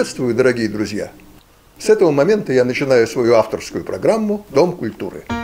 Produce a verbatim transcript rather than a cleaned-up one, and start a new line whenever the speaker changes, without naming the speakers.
Приветствую, дорогие друзья! С этого момента я начинаю свою авторскую программу «Дом культуры».